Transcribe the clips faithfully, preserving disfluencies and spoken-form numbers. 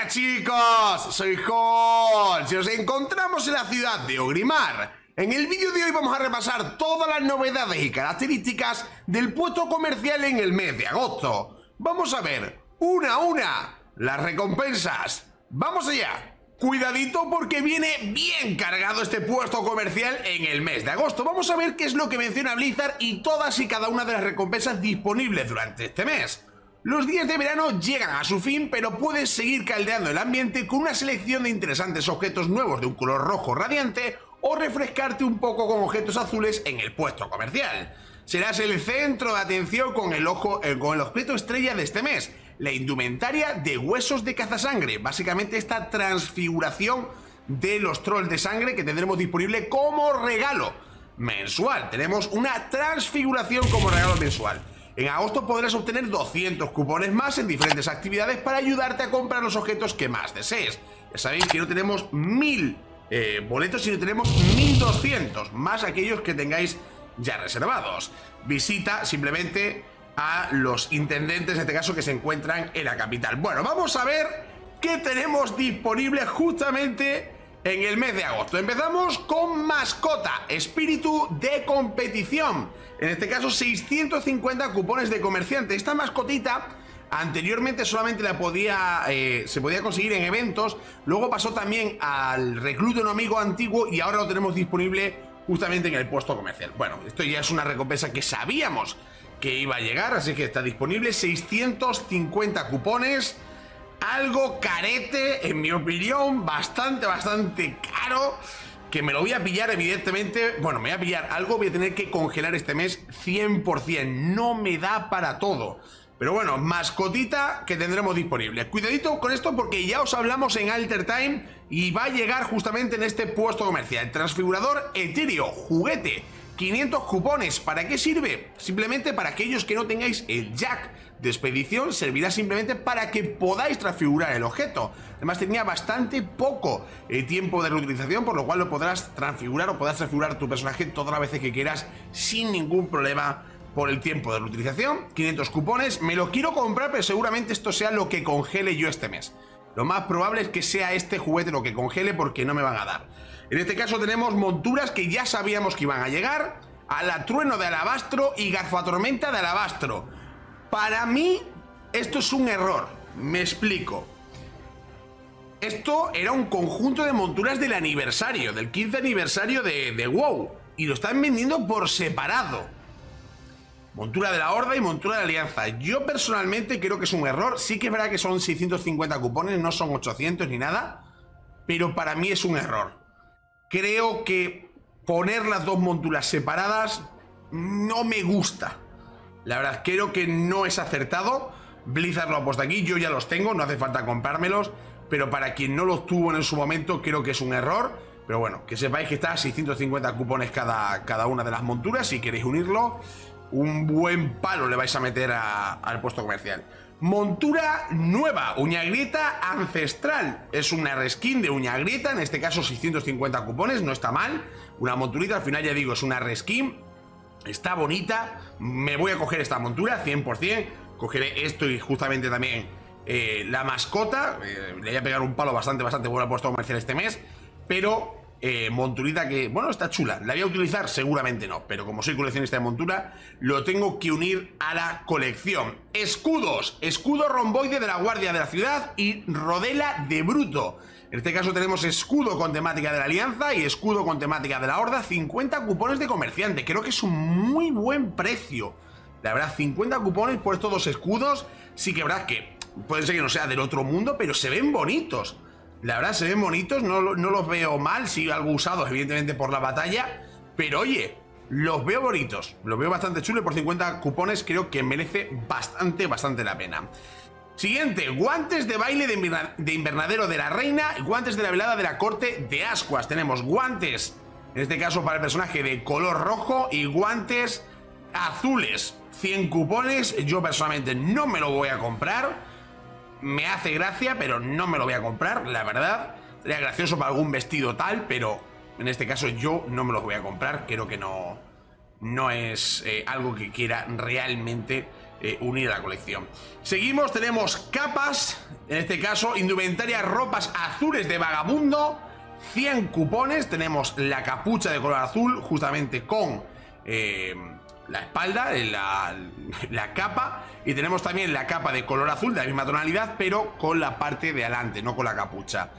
chicos, soy Holtz y os encontramos en la ciudad de Orgrimmar. En el vídeo de hoy vamos a repasar todas las novedades y características del puesto comercial en el mes de agosto. Vamos a ver, una a una, las recompensas. ¡Vamos allá! Cuidadito porque viene bien cargado este puesto comercial en el mes de agosto. Vamos a ver qué es lo que menciona Blizzard y todas y cada una de las recompensas disponibles durante este mes. Los días de verano llegan a su fin, pero puedes seguir caldeando el ambiente con una selección de interesantes objetos nuevos de un color rojo radiante o refrescarte un poco con objetos azules en el puesto comercial. Serás el centro de atención con el, ojo, eh, con el objeto estrella de este mes, la indumentaria de huesos de cazasangre, básicamente esta transfiguración de los trolls de sangre que tendremos disponible como regalo mensual. Tenemos una transfiguración como regalo mensual. En agosto podrás obtener doscientos cupones más en diferentes actividades para ayudarte a comprar los objetos que más desees. Ya sabéis que no tenemos mil eh, boletos, sino tenemos mil doscientos, más aquellos que tengáis ya reservados. Visita simplemente a los intendentes, en este caso, que se encuentran en la capital. Bueno, vamos a ver qué tenemos disponible justamente en el mes de agosto. Empezamos con mascota, espíritu de competición. En este caso, seiscientos cincuenta cupones de comerciante. Esta mascotita anteriormente solamente la podía, eh, se podía conseguir en eventos. Luego pasó también al recluta un amigo antiguo y ahora lo tenemos disponible justamente en el puesto comercial. Bueno, esto ya es una recompensa que sabíamos que iba a llegar, así que está disponible. Seiscientos cincuenta cupones. Algo carete, en mi opinión, bastante, bastante caro, que me lo voy a pillar, evidentemente. Bueno, me voy a pillar algo, voy a tener que congelar este mes cien por cien, no me da para todo. Pero bueno, mascotita que tendremos disponible. Cuidadito con esto porque ya os hablamos en Alter Time y va a llegar justamente en este puesto comercial. Transfigurador etéreo, juguete, quinientos cupones. ¿Para qué sirve? Simplemente para aquellos que no tengáis el jack de expedición, servirá simplemente para que podáis transfigurar el objeto. Además tenía bastante poco eh, tiempo de reutilización, por lo cual lo podrás transfigurar o podrás transfigurar tu personaje todas las veces que quieras sin ningún problema por el tiempo de reutilización. quinientos cupones, me lo quiero comprar, pero seguramente esto sea lo que congele yo este mes. Lo más probable es que sea este juguete lo que congele porque no me van a dar. En este caso tenemos monturas que ya sabíamos que iban a llegar: Alatrueno de alabastro y Garfatormenta de alabastro. Para mí esto es un error, me explico. Esto era un conjunto de monturas del aniversario, del quince aniversario de, de WoW, y lo están vendiendo por separado. Montura de la Horda y montura de la Alianza. Yo personalmente creo que es un error. Sí que es verdad que son seiscientos cincuenta cupones, no son ochocientos ni nada, pero para mí es un error. Creo que poner las dos monturas separadas no me gusta. La verdad, creo que no es acertado. Blizzard lo ha puesto aquí, yo ya los tengo, no hace falta comprármelos, pero para quien no los tuvo en su momento, creo que es un error. Pero bueno, que sepáis que está a seiscientos cincuenta cupones cada, cada una de las monturas. Si queréis unirlo, un buen palo le vais a meter a, al puesto comercial. Montura nueva, uña grieta ancestral. Es una reskin de uña grieta, en este caso seiscientos cincuenta cupones, no está mal. Una monturita, al final ya digo, es una reskin. Está bonita, me voy a coger esta montura cien por cien. Cogeré esto y justamente también eh, la mascota. eh, Le voy a pegar un palo bastante, bastante bueno al puesto comercial este mes. Pero eh, monturita que, bueno, está chula. ¿La voy a utilizar? Seguramente no, pero como soy coleccionista de montura, lo tengo que unir a la colección. Escudos, escudo romboide de la guardia de la ciudad y rodela de bruto. En este caso tenemos escudo con temática de la Alianza y escudo con temática de la Horda. Cincuenta cupones de comerciante, creo que es un muy buen precio. La verdad, cincuenta cupones por estos dos escudos. Sí que verdad que puede ser que no sea del otro mundo, pero se ven bonitos. La verdad, se ven bonitos, no, no los veo mal. Sí, algo usados, evidentemente, por la batalla. Pero oye, los veo bonitos, los veo bastante chulos. Por cincuenta cupones creo que merece bastante, bastante la pena. Siguiente, guantes de baile de, inverna de invernadero de la reina y guantes de la velada de la corte de ascuas. Tenemos guantes, en este caso para el personaje de color rojo, y guantes azules. cien cupones, yo personalmente no me lo voy a comprar. Me hace gracia, pero no me lo voy a comprar, la verdad. Sería gracioso para algún vestido tal, pero en este caso yo no me los voy a comprar. Creo que no, no es eh, algo que quiera realmente eh, unir a la colección. Seguimos, tenemos capas, en este caso indumentaria, ropas azules de vagabundo, cien cupones. Tenemos la capucha de color azul justamente con eh, la espalda, la, la capa, y tenemos también la capa de color azul de la misma tonalidad, pero con la parte de adelante, no con la capucha.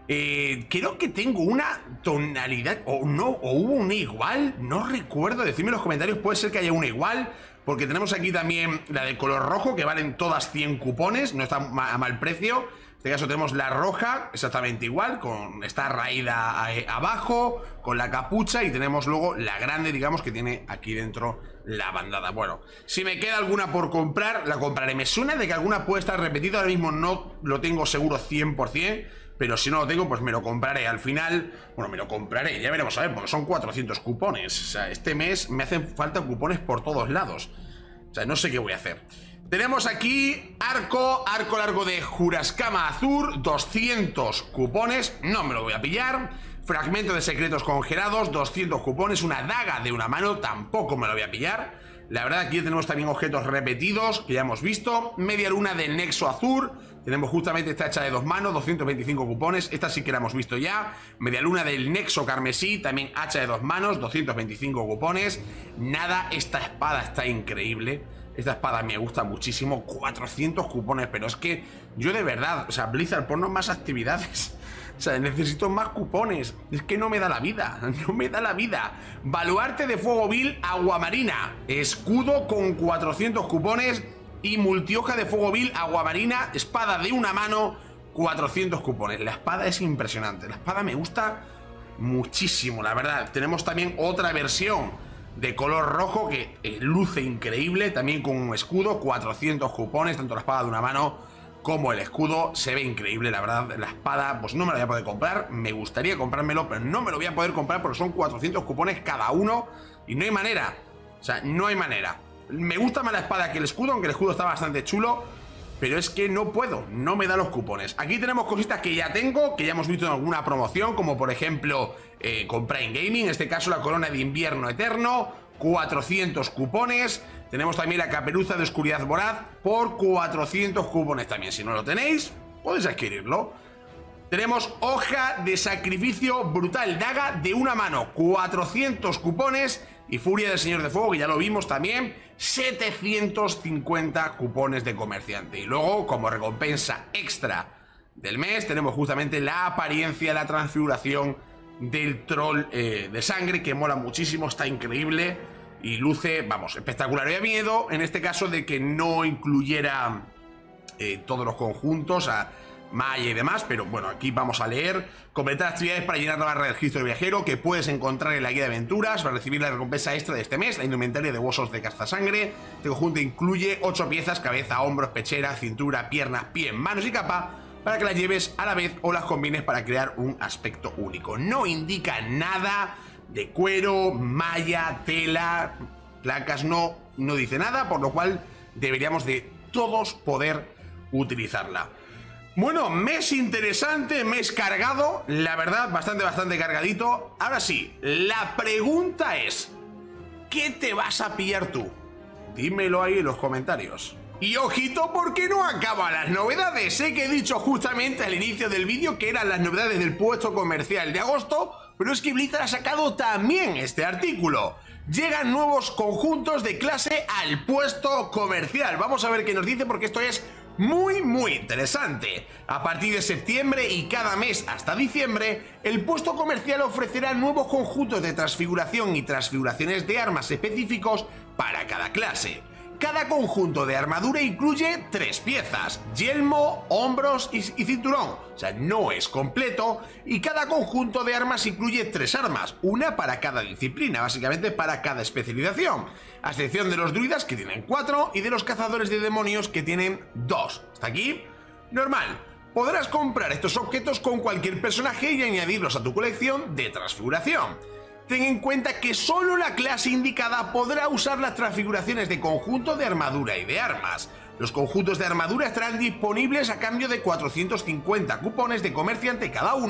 Eh, creo que tengo una tonalidad, o no, o hubo una igual, no recuerdo, decidme en los comentarios, puede ser que haya una igual, porque tenemos aquí también la de color rojo, que valen todas cien cupones, no está a mal precio. En este caso tenemos la roja, exactamente igual, con esta raída abajo, con la capucha, y tenemos luego la grande, digamos, que tiene aquí dentro la bandada. Bueno, si me queda alguna por comprar, la compraré. Me suena de que alguna puede estar repetida, ahora mismo no lo tengo seguro cien por cien, pero si no lo tengo, pues me lo compraré. Al final, bueno, me lo compraré, ya veremos a ver, porque son cuatrocientos cupones. O sea, este mes me hacen falta cupones por todos lados. O sea, no sé qué voy a hacer. Tenemos aquí arco, arco largo de Jurascama Azur, doscientos cupones, no me lo voy a pillar. Fragmento de secretos congelados, doscientos cupones. Una daga de una mano, tampoco me lo voy a pillar. La verdad, aquí tenemos también objetos repetidos, que ya hemos visto. Media luna del Nexo Azur. Tenemos justamente esta hecha de dos manos, doscientos veinticinco cupones. Esta sí que la hemos visto ya. Media luna del Nexo Carmesí, también hacha de dos manos, doscientos veinticinco cupones. Nada, esta espada está increíble. Esta espada me gusta muchísimo. cuatrocientos cupones, pero es que yo de verdad, o sea, Blizzard, ponnos más actividades. O sea, necesito más cupones. Es que no me da la vida, no me da la vida. Baluarte de fuego vil, aguamarina. Escudo con cuatrocientos cupones. Y multihoja de fuego vil, aguamarina, espada de una mano, cuatrocientos cupones. La espada es impresionante. La espada me gusta muchísimo, la verdad. Tenemos también otra versión de color rojo que eh, luce increíble. También con un escudo, cuatrocientos cupones. Tanto la espada de una mano como el escudo. Se ve increíble, la verdad. La espada, pues no me la voy a poder comprar. Me gustaría comprármelo, pero no me lo voy a poder comprar porque son cuatrocientos cupones cada uno. Y no hay manera. O sea, no hay manera. Me gusta más la espada que el escudo, aunque el escudo está bastante chulo, pero es que no puedo, no me da los cupones. Aquí tenemos cositas que ya tengo, que ya hemos visto en alguna promoción, como por ejemplo eh, con Prime Gaming, en este caso la corona de invierno eterno, cuatrocientos cupones. Tenemos también la caperuza de oscuridad voraz por cuatrocientos cupones también. Si no lo tenéis, podéis adquirirlo. Tenemos hoja de sacrificio brutal, daga de una mano, cuatrocientos cupones. Y furia del señor de fuego, que ya lo vimos también, setecientos cincuenta cupones de comerciante. Y luego, como recompensa extra del mes, tenemos justamente la apariencia, la transfiguración del troll eh, de sangre, que mola muchísimo, está increíble y luce, vamos, espectacular. Había miedo, en este caso, de que no incluyera eh, todos los conjuntos, a Maya y demás, pero bueno, aquí vamos a leer. Completar actividades para llenar la barra del registro de viajero, que puedes encontrar en la guía de aventuras para recibir la recompensa extra de este mes, la indumentaria de huesos de cazasangre. Este conjunto incluye ocho piezas: cabeza, hombros, pechera, cintura, piernas, pie, manos y capa, para que las lleves a la vez o las combines para crear un aspecto único. No indica nada de cuero, malla, tela, placas, no, no dice nada, por lo cual deberíamos de todos poder utilizarla. Bueno, mes interesante, mes cargado, la verdad, bastante, bastante cargadito. Ahora sí, la pregunta es, ¿qué te vas a pillar tú? Dímelo ahí en los comentarios. Y ojito, porque no acaban las novedades. Sé que he dicho justamente al inicio del vídeo que eran las novedades del puesto comercial de agosto, pero es que Blizzard ha sacado también este artículo. Llegan nuevos conjuntos de clase al puesto comercial. Vamos a ver qué nos dice, porque esto es muy muy interesante. A partir de septiembre y cada mes hasta diciembre, el puesto comercial ofrecerá nuevos conjuntos de transfiguración y transfiguraciones de armas específicos para cada clase. Cada conjunto de armadura incluye tres piezas: yelmo, hombros y, y cinturón. O sea, no es completo. Y cada conjunto de armas incluye tres armas, una para cada disciplina, básicamente para cada especialización, a excepción de los druidas, que tienen cuatro, y de los cazadores de demonios, que tienen dos. ¿Hasta aquí? Normal. Podrás comprar estos objetos con cualquier personaje y añadirlos a tu colección de transfiguración. Ten en cuenta que solo la clase indicada podrá usar las transfiguraciones de conjunto de armadura y de armas. Los conjuntos de armadura estarán disponibles a cambio de cuatrocientos cincuenta cupones de comerciante cada uno,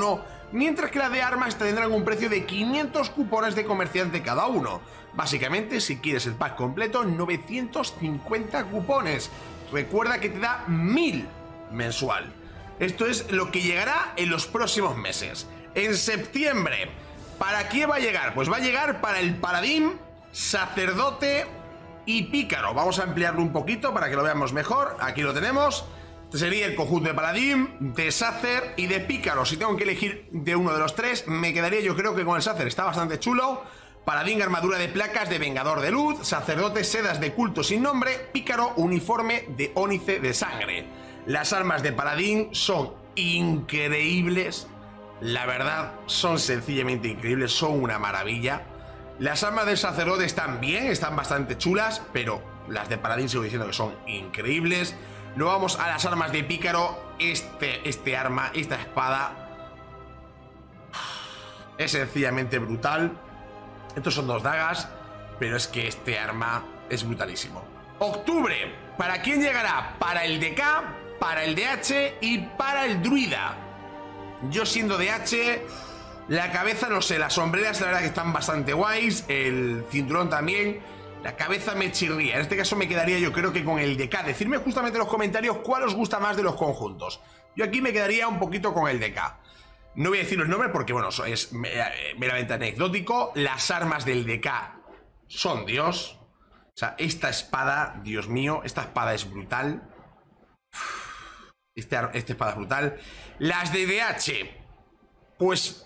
mientras que las de armas tendrán un precio de quinientos cupones de comerciante cada uno. Básicamente, si quieres el pack completo, novecientos cincuenta cupones. Recuerda que te da mil mensual. Esto es lo que llegará en los próximos meses. En septiembre, ¿para qué va a llegar? Pues va a llegar para el paladín, sacerdote y pícaro. Vamos a ampliarlo un poquito para que lo veamos mejor. Aquí lo tenemos. Este sería el conjunto de paladín, de sacer y de pícaro. Si tengo que elegir de uno de los tres, me quedaría yo creo que con el sacer. Está bastante chulo. Paladín, armadura de placas de vengador de luz. Sacerdote, sedas de culto sin nombre. Pícaro, uniforme de ónice de sangre. Las armas de paladín son increíbles. La verdad, son sencillamente increíbles. Son una maravilla. Las armas del sacerdote están bien, están bastante chulas, pero las de paladín sigo diciendo que son increíbles. Luego vamos a las armas de pícaro. Este, este arma, esta espada es sencillamente brutal. Estos son dos dagas, pero es que este arma es brutalísimo. Octubre, ¿para quién llegará? Para el D K, para el D H y para el druida. Yo siendo D H, la cabeza no sé, las sombreras la verdad que están bastante guays, el cinturón también. La cabeza me chirría, en este caso me quedaría yo creo que con el D K. Decidme justamente en los comentarios cuál os gusta más de los conjuntos. Yo aquí me quedaría un poquito con el D K. No voy a decir los nombres porque, bueno, es meramente anecdótico. Las armas del D K son Dios. O sea, esta espada, Dios mío, esta espada es brutal. Este, esta espada es brutal. Las de D H, pues,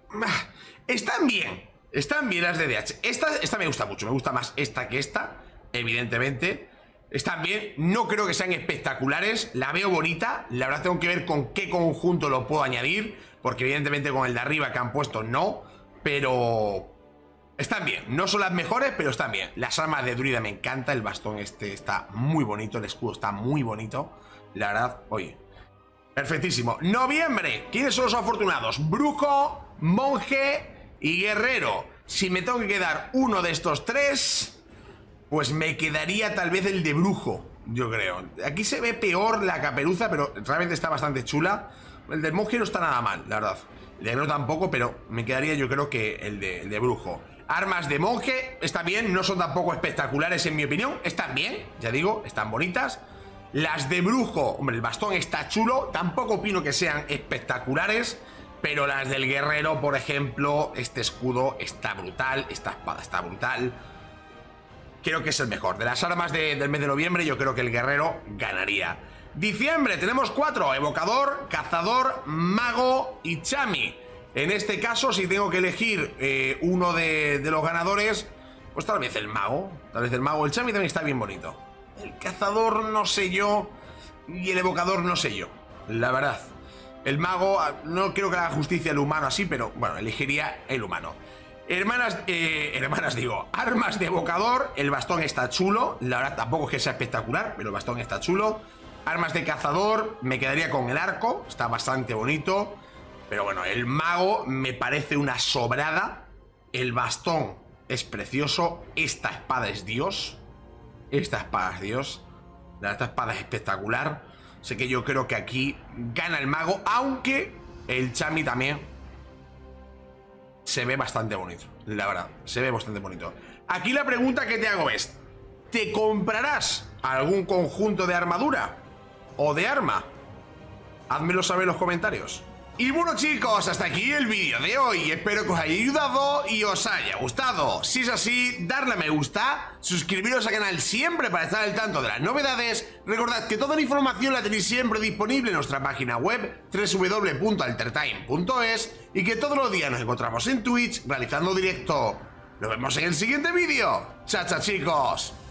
están bien. Están bien las de D H. Esta, esta me gusta mucho, me gusta más esta que esta, evidentemente. Están bien, no creo que sean espectaculares. La veo bonita, la verdad tengo que ver con qué conjunto lo puedo añadir, porque evidentemente con el de arriba que han puesto no. Pero están bien, no son las mejores, pero están bien. Las armas de druida me encanta, el bastón este está muy bonito, el escudo está muy bonito. La verdad, oye, perfectísimo. Noviembre, ¿quiénes son los afortunados? Brujo, monje y guerrero. Si me tengo que quedar uno de estos tres, pues me quedaría tal vez el de brujo, yo creo. Aquí se ve peor la caperuza, pero realmente está bastante chula. El del monje no está nada mal, la verdad. El de guerrero tampoco, pero me quedaría yo creo que el de, el de brujo. Armas de monje, están bien, no son tampoco espectaculares en mi opinión. Están bien, ya digo, están bonitas. Las de brujo, hombre, el bastón está chulo. Tampoco opino que sean espectaculares, pero las del guerrero, por ejemplo, este escudo está brutal, esta espada está brutal. Creo que es el mejor. De las armas de, del mes de noviembre, yo creo que el guerrero ganaría. Diciembre, tenemos cuatro: evocador, cazador, mago y chami. En este caso, si tengo que elegir eh, uno de, de los ganadores, pues tal vez el mago. Tal vez el mago. El chami también está bien bonito. El cazador no sé yo. Y el evocador no sé yo, la verdad. El mago, no creo que haga justicia al humano así, pero bueno, elegiría el humano. Hermanas, eh, hermanas digo, armas de evocador. El bastón está chulo. La verdad tampoco es que sea espectacular, pero el bastón está chulo. Armas de cazador, me quedaría con el arco. Está bastante bonito. Pero bueno, el mago me parece una sobrada. El bastón es precioso. Esta espada es Dios. Esta espada es Dios. La esta espada es espectacular. Sé que yo creo que aquí gana el mago, aunque el chami también se ve bastante bonito, la verdad, se ve bastante bonito. Aquí la pregunta que te hago es: ¿te comprarás algún conjunto de armadura o de arma? Házmelo saber en los comentarios. Y bueno chicos, hasta aquí el vídeo de hoy. Espero que os haya ayudado y os haya gustado. Si es así, darle a me gusta, suscribiros al canal siempre para estar al tanto de las novedades. Recordad que toda la información la tenéis siempre disponible en nuestra página web w w w punto altertime punto es y que todos los días nos encontramos en Twitch realizando directo. Nos vemos en el siguiente vídeo. Chao, chao chicos.